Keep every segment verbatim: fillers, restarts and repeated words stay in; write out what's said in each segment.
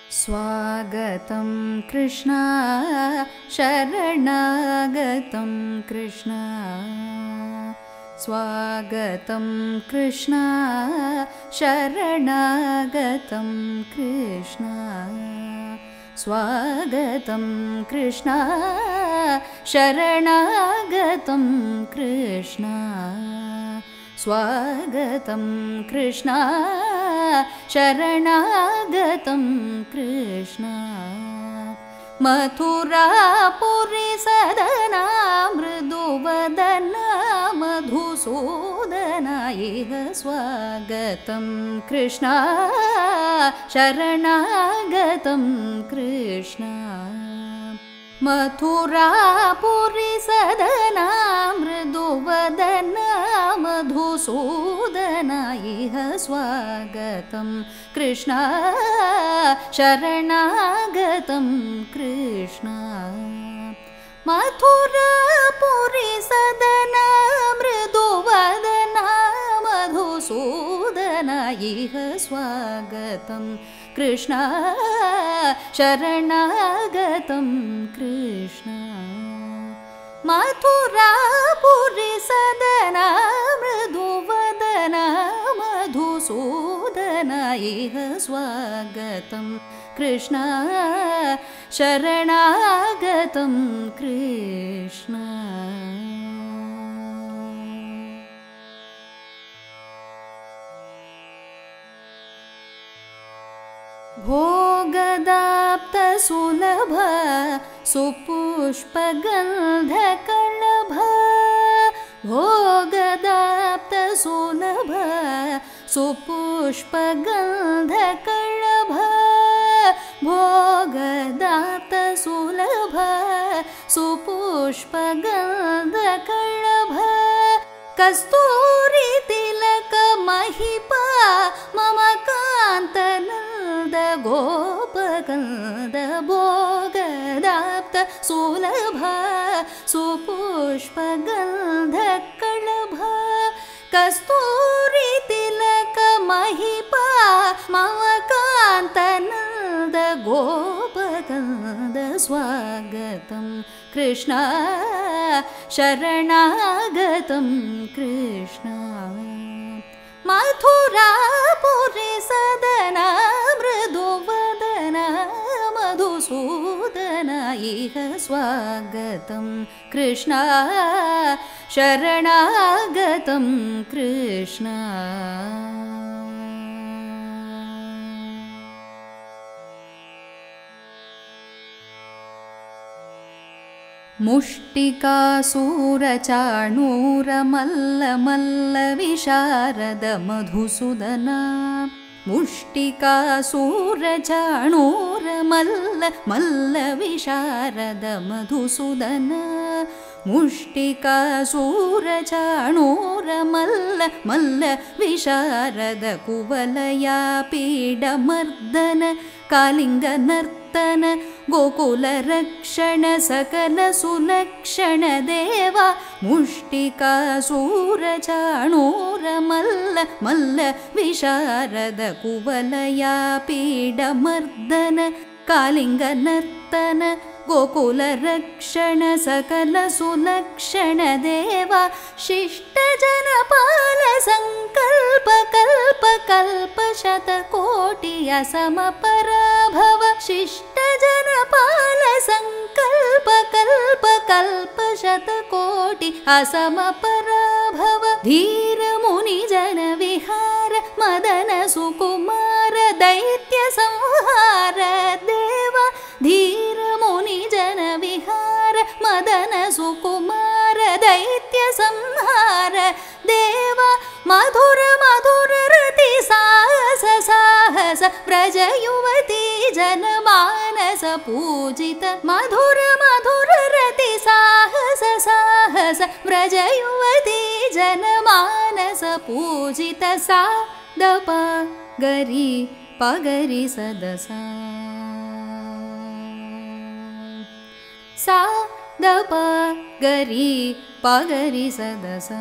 स्वागतं कृष्ण शरणागतं कृष्ण स्वागतं कृष्ण शरणागतं कृष्ण स्वागतं कृष्ण शरणागतं कृष्ण स्वागतं कृष्ण शरणागतं कृष्ण मथुरापुरी सदना मृदुवदना मधुसूदना इह स्वागतं कृष्ण शरणागतं कृष्ण मथुरापुरी सदना मृदुवदना मधुसूदना इह स्वागतं कृष्ण शरणागतं कृष्ण मथुरापुरी सदना मृदुवदना मधुसूदना इह स्वागतं कृष्ण शरणागतं कृष्ण मथुरापुरी सदना मृदुवदना मधुसूदना इह स्वागतं कृष्ण शरणागतं कृष्ण भोगदाप्तसुलभ सुपुष्पगन्धकलभ भोगदाप्तसुलभ सुपुष्पगन्धकलभ भोगदाप्तसुलभ सुपुष्पगन्धकलभ कस्तूरी तिलक महिपा मम कान्तनन्द गोपकन्द भोगदाप्त सुलभ सुपुष्पगन्धकलभ कस्तूरी तिलक महिपा मम कान्तनन्द गोपकन्द स्वागतं कृष्ण शरणागतं कृष्ण मथुरापुरी सदना मृदुवदना मधुसूदना इह स्वागतं कृष्ण शरणागतं कृष्ण मुष्टिकासूरचाणूरमल्ल विशारद मधुसूदना मुष्टिकासूरचाणूरमल्ल मल्ल विशारद मधुसूदना मुष्टिकासूरचाणूरमल्ल मल्ल विशारद कुवलया पीडमर्दन कालिङ्गनर्तन गोकुलरक्षण सकल सुलक्षण देवा मुष्टिकासूरचाणूरमल्ल मल्ल विशारद कुवलया पीडमर्दन कालिङ्गनर्तन गोकुलरक्षण सकल सुलक्षण देवा शिष्टजनपाल संकल्प कल्प कल्प शतकोटि असमपराभव शिष्टजनपाल संकल्प कल्प कल्प शतकोटि असमपराभव धीर मुनिजन विहार मदन सुकुमार दैत्य संहार देवा धीर मुनिजन विहार मदन सुकुमार दैत्य संहार देवा मधुर मधुर रति साहस साहस व्रज युवती जनमानस पूजित मधुर मधुर रति साहस साहस व्रज युवती जनमानस पूजित सा दप गरी पगरी सदसा सा दप गरी पगरी सदसा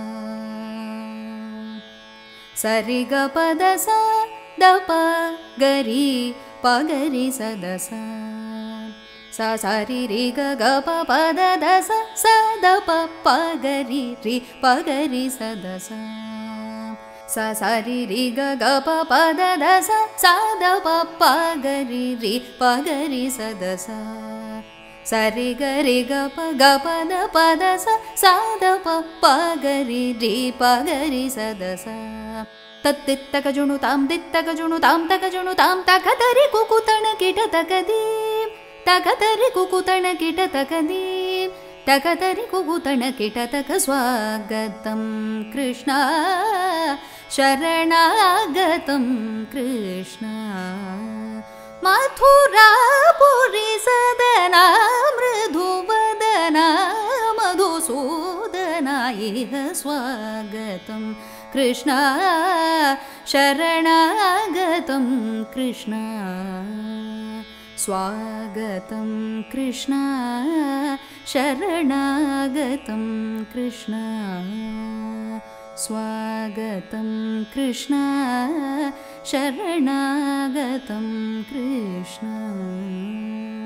सरि ग पद सा द प ग रि पगरि सदस सा सारि रि ग ग प प द द स स द प प ग रि रि प ग रि स द स सा सारि रि ग ग प प द द स सा द प प ग रि रि प ग रि स द स सा रि ग रि ग प ग प द प द स सा द प प ग रि रि प ग रि स द स तत्तित्तक जुणु तां दित्तक जुणु तां तक जुणु तां तक तरि कुकुतण किट तक दी तक तरि कुकुतण किट तक दी तक तरि कुकुतण किट तक स्वागतं कृष्ण शरणागतं कृष्ण मथुरापुरी सदना मृदुवदना मधुसूदना इह स्वागतं कृष्ण शरणागतं कृष्ण स्वागतं कृष्ण शरणागतं कृष्ण स्वागतं कृष्ण शरणागतं कृष्ण।